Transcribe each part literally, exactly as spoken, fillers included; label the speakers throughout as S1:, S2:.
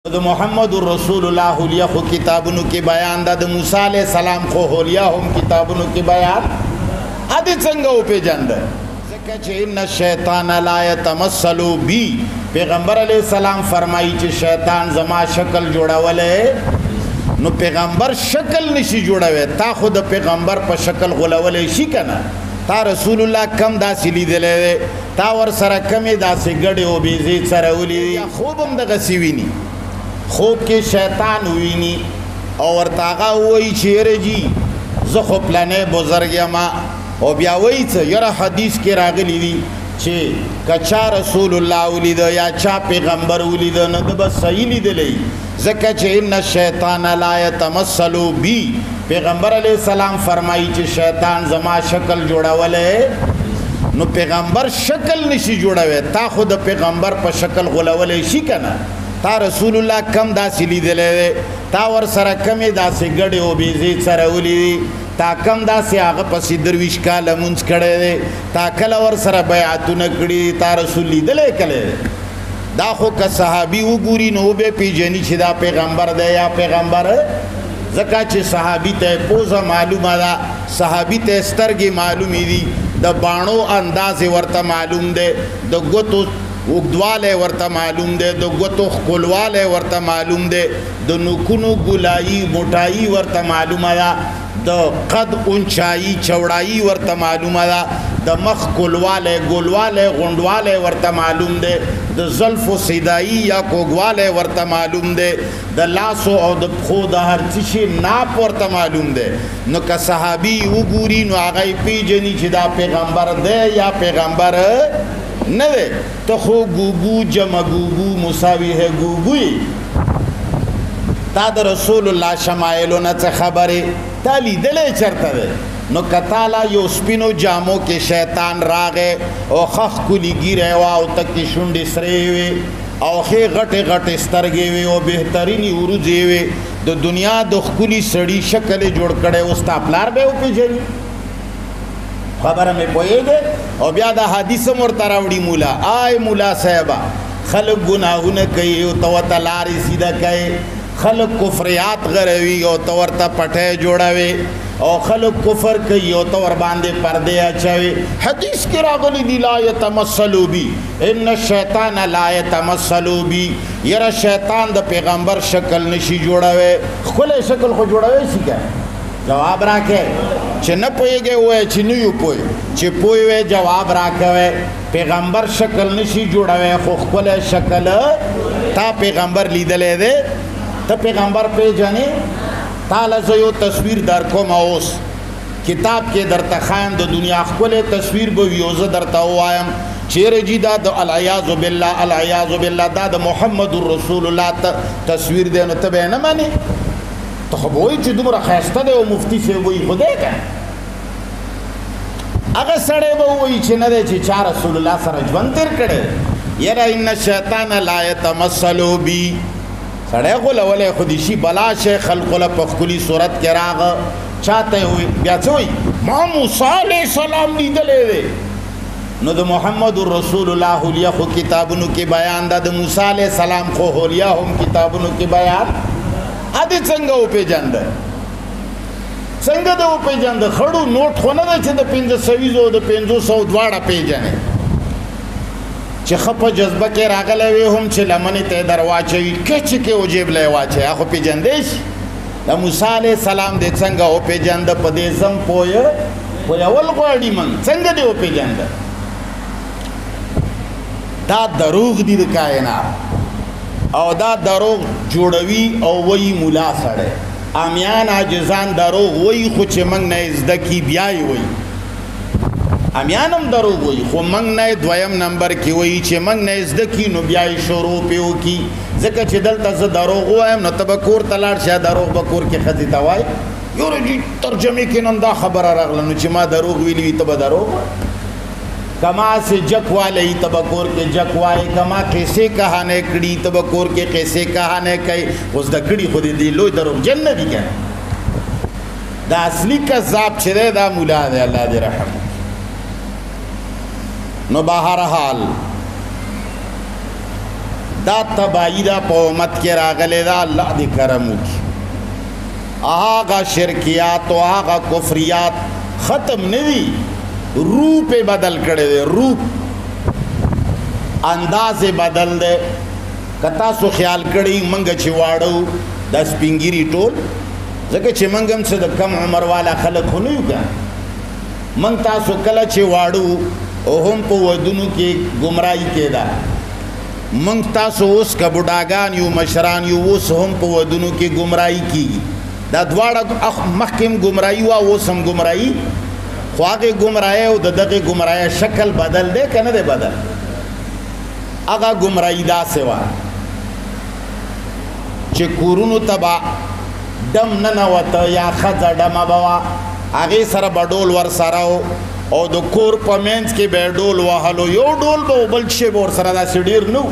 S1: د محمد رسول الله علیہ خو کتابونو کې بیان ده، د موسی علیہ السلام خو علیہ هم کتابونو کې بیان ادي څنګه اوپیجاندو ځکه چې ان الشیطان لا يتمثل بی. پیغمبر علیہ السلام فرمایي چې شیطان زما شکل جوړولې، نو پیغمبر شکل نشي جوړوي، تا خو د پیغمبر په شکل غولولې شي کنه. تا رسول الله کم داسې لیدلې، تا ور سره کمې داسې ګډې او بیزې سره ولیدې، خوب هم دغسې ویني، خوب کې شیطان ویني او ورته هغه وایي چې یاره جي زه خو پلنی بزرګ یم، او بیا وایي څه یاره حدیث کې راغلی دي چې که چا رسول الله ولیده یا چا پیغمبر ولیده نو ده به صحیح لیدلی، ځکه چې ان الشیطان لا یتمثل بی. پیغمبر علیہ السلام فرمایي چې شیطان زما شکل جوړولی، نو پیغمبر شکل نشي جوړوي، تا خو د پیغمبر په شکل غولولی شي کنه. تا رسول الله کم داسې لیدلی، تا ور سره کمې داسې ګډې او بیزې سره ولیدي، تا کم داسې هغه پسې درویش کاله مونځ کړی دی، تا کله ور سره بیعتونه کړي، تا رسول لیدلی کلی دی. دا خو که صحابي وګوري نو به پیژني چې دا پیغمبر دی یا پیغمبر، ځکه چې صحابي ته پوزه معلومه ده، صحابي ته سترګې معلومې دي، د باڼو انداز ورته معلوم دی، د ګوتو اوږدوالی ورته معلوم دی، د ګوتو ښکلوالی ورته معلوم دی، د نوکونو ګولایي موټایي ورته معلومه ده، د قد اونچایي چوړایي ورته معلومه ده، د مخ ګلوالی ګولوالی غونډوالی ورته معلوم دی، د زلفو سیدایي یا کوږوالی ورته معلوم دی، د لاسو او د پښو د هر څه شي ناپ ورته معلوم دی. نو که صحابي وګوري نو هغه یې پیژني چې دا پیغمبر دی یا پیغمبر نه دی. ته خو ګوګو جمع ګوګو مساوي ہے ګوګوی، تا د رسول الله شمایلو نه څه خبرې، تا لیدلی چېرته دی؟ نو که تاله یو سپینو جامو کې شیطان راغی او ښه ښکلي ږیره وه او تکې شونډې سرې وې او ښې غټې غټې سترګې وې او بهترینې وروځې وې، د دنیا د ښکلي سړي شکل یې جوړ کړی و، ستا پلار به یې وپېژني؟ خبره مې پوهېږې؟ او بیا دا حدیث هم ورته راوړي مولا، آی مولا صاحبه خلک ګناهونه کوي او ته ورته لارې سیده کوې، خلک کفریات غروي او ته ورته پټۍ جوړوي، او خلک کفر کوي او ته ورباندې پردې اچوي. حدیث کې راغلی دي لا یتمثل بی، ان الشیطان لا یتمثل بی. یاره شیطان د پیغمبر شکل نشي جوړوي، ښکلی شکل خو جوړوی شي که؟ جواب راکې چې نه پوهېږئ ووایه چې نه یو پوه، چې پوه وی جواب راکوئ. پیغمبر شکل نشي جوړوی خو ښکلی شکل تا پیغمبر لیدلی دی، ته پیغمبر پیژنې؟ تاله زه یو تصویر در کوم اوس کتاب کې درته ښایم، د دنیا ښکلی تصویر به وي او زه درته ووایم چیرې جي دا د العیاذ بالله العیاذ بالله دا د محمد رسول الله تصویر دی، نو ته به یې نه منې؟ ته خو به وایي چې دومره ښایسته دی او مفتی صاحب وایي خو دی که؟ هغه سړی به ووایي چې نه دی چې چا رسول الله سره ژوند تېر کړی. یاره ان الشیطان لا یتمثل بی، سړی غولولی خو دې شي بلا شی خلقو له په ښکلي صورت کې راغه، چاته یې وایي بیا څه وایي ما موسی علیہ السلام لیدلی دی. نو د محمد رسول الله علیہ خو کتابونو کې بیان ده، د موسی علیہ السلام خو علیہ هم کتابونو کې بیان ادې څنګه وپېژانده؟ څنګه د وپېژانده؟ خړو نوټ خو نه دی چې د پنځه سویزو او د پنځو سوو دواړه پېژنې، چې ښه په جذبه کې راغلی وي هم چې لمنې ته یې در واچوي کچې کې و جیب له یې واچوي، هغه خو پېژندی شي. د موسی علیہ السلام دې څنګه وپېژانده؟ په دې ځم پویه پویول غواړي من، څنګه دې وپېژانده؟ دا دروغ دي د کائنات، او دا دروغ جوړوي او وایي ملا سړی، امیان عاجزان دروغ وایي خو چې موږ نه یې زده کي بیا یې وایي، امیان هم دروغ وایي خو موږ نه یې دویم نمبر کې وایي چې موږ نه یې زده کي نو بیا یې شروع پې وکړي، ځکه چې دلته زه دروغ ووایم نو ته به کور ته لاړ شې، دروغ به کور کې ښځې ته وایي یاره جي ترجمې کې نن دا خبره راغله نو چې ما دروغ ویلي وي ته به دروغ وایي، کما سے جک والے ته به کور کې جک وایي، کما قیسې کہانې کړي ته به کور کې قیسې کہانې کوي، اوس د کړي خو دې لوی دروغجن نه دي که؟ دا اصلي کذاب چې دی دا مولا دی، الله دې رحم. نو بهرحال دا تباہی دا پا امت کے راغلے دا اللہ دی کرمو کی آغا شرکیات و آغا کفریات ختم نہیں روح پہ بدل کردے دے روح انداز بدل دے کتا سو خیال کردی منگا چواڑو دا سپنگیری ٹول زکر چھ منگم سے دا کم عمر والا خلق ہونیو کیا منگ تاسو کلا چواڑو او ہم پا ودنو کی گمرائی کے دا منگ تاسو اس کا بڑاگان یو مشران یو اس ہم پا ودنو کی گمرائی کی دا دوارا محکم گمرائی وا وہ سم گمرائی خواہ گمرائی او دا دغی گمرائی شکل بدل دے کہ نہ دے بدل اگا گمرائی دا سوا چھ کورونو تبا دم ننوتا یا خزا دم بوا آگے سر بڑول ور سراو او دو کور پا مینس کے بے ڈول وحلو یو ڈول با بلچے بور سر دا سڈیر نو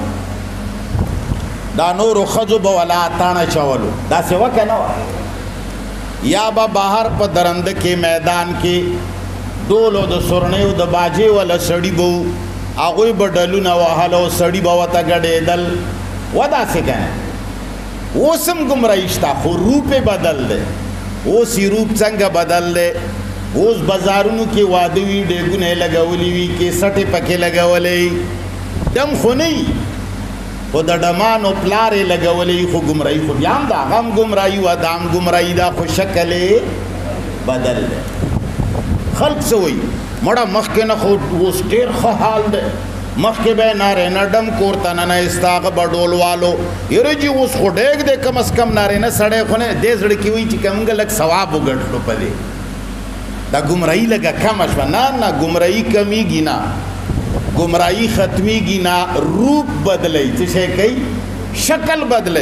S1: دا نورو خزو با ولا تانا چاولو دا سوا کہ نو یا با باہر پا درند کے میدان کے ڈولو دا سرنیو دا باجے والا سڑی بو آگوی با ڈلو نواحلو سڑی با وطا گڑے دل ودا سے کہنے وہ سم گمرائشتا خو روپ بدل دے وہ سی روپ چنگا بدل دے وہ اس بازارونو کی وادوی ڈیگونے لگولیوی کے سٹے پکے لگولی دم خو نہیں خو دا ڈمانو پلارے لگولی خو گمرائی خو بیام دا غم گمرائی و دام گمرائی دا خو شکلے بدل دے خلق سوئی مڑا مخ کے نخو وہ سٹیر خو حال دے مخ کے بے نارے نڈم کورتا ننا استاغ بڑول والو یرے جی اس خو ڈیگ دے کم از کم نارے نا سڑے خونے دے زڑکی ہوئی چی کمگا لگ ثواب ہو گھٹ لو پدے دا گمرائی لگا کم اشوا نا نا گمرائی کمی گی نا گمرائی ختمی گی نا روپ بدلی تشے کئی شکل بدلی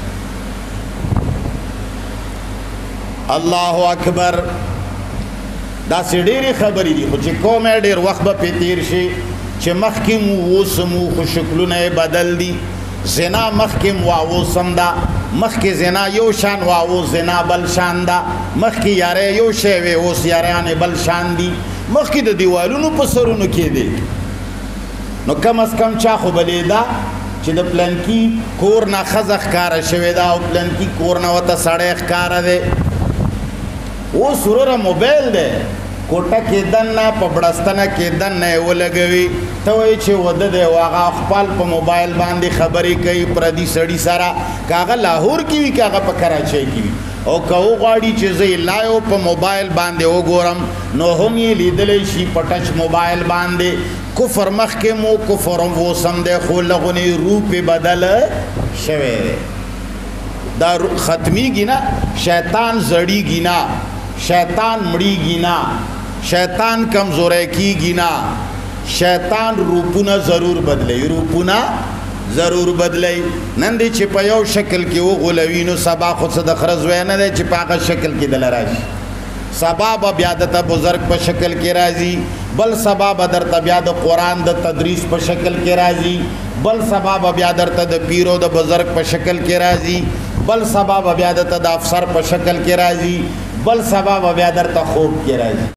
S1: اللہ اکبر دا سی ڈیری خبری دی خوچی کومے ڈیر وقت با پی تیر شی چھ مخکم ووسمو خوشکلون بدل دی زنا مخکم واوسم دا مخ کی زنا یو شان واو زنا بل شان دا مخ کی یارے یو شیوے اوس یاریانے بل شان دی مخ کی دا دیوالونو پسرونو کی دے نو کم از کم چاخو بلی دا چھ دا پلنکی کورنا خزخ کارا شوی دا او پلنکی کورنا وطا سڑیخ کارا دے وہ سرور موبیل دے کوٹا کی دن نا پا بڑستنا کی دن نا وہ لگوی توی چه وده ده و آغا اخپال پا موبایل باندی خبری کئی پردی سڑی سارا که آغا لاہور کیوی که آغا پا کراچی کیوی او که او غاڑی چیزی لائیو پا موبایل باندی او گورم نو هم یہ لیدلیشی پا ٹچ موبایل باندی کفر مخکمو کفرم ووسم دے خول لغنی روپ بدل شوے دے دا ختمی گی نا شیطان زڑی گی نا شیطان مڑی گی نا شیطان کمزورے کی گی نا شیطان روپونا ضرور بدلے روپونا ضرور بدلے نندی چپا یو شکل کی وہ غلوینو سبا خود صدق رزوے ندے چپا آقا شکل کی دل راشی سبا با بیادتا بزرگ پا شکل کی رازی بل سبا با در تبیاد قرآن دا تدریس پا شکل کی رازی بل سبا با بیادتا دا پیرو دا بزرگ پا شکل کی رازی بل سبا با بیادتا دا افسر پا شکل کی رازی بل سبا با بیادتا خوب کی رازی